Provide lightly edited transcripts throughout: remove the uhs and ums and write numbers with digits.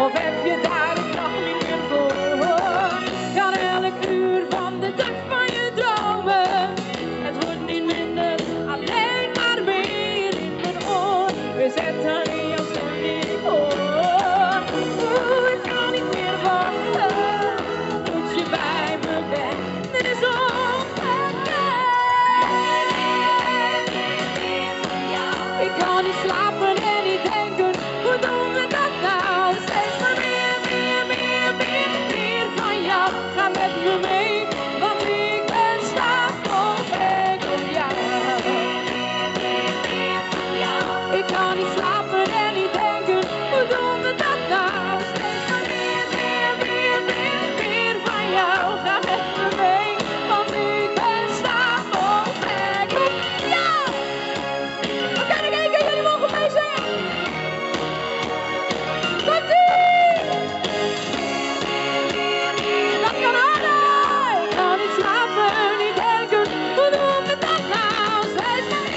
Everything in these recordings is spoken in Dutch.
Of heb je daar het nog niet meer voor? Kan elk uur van de dag van je dromen. Het wordt niet minder, alleen maar meer in mijn oor. We zetten in jouw stem die ik hoor. Ik kan niet meer wachten, tot je bij me bent. Dit is ik kan niet slapen en niet denken, hoe doen we dat nou? Steeds maar meer van jou. Ga met me mee, want ik ben stapel gek op jou. Ik kan niet slapen en niet denken, hoe doen we dat nou? Steeds maar meer van jou. Ga met me mee, want ik ben stapel gek op jou. Oké, dan kijken, jullie mogen meezingen. Komt-ie! Dat kan harder! Ik kan niet slapen, niet denken, hoe doen we dat nou? Steeds maar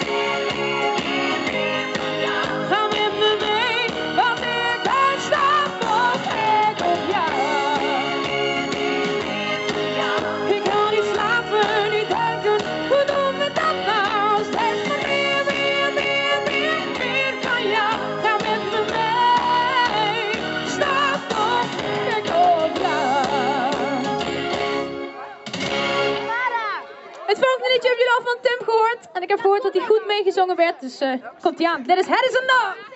ga met me mee, want ik ben stapel gek op jou. Ik kan niet slapen, niet denken, hoe doen we dat nou? Steeds maar meer van jou. Ga met me mee, stapel gek op jou. Het volgende liedje hebben jullie al van Tim gehoord. En ik heb gehoord dat hij goed meegezongen werd, dus komt hij aan. Dit is Het is een Nacht.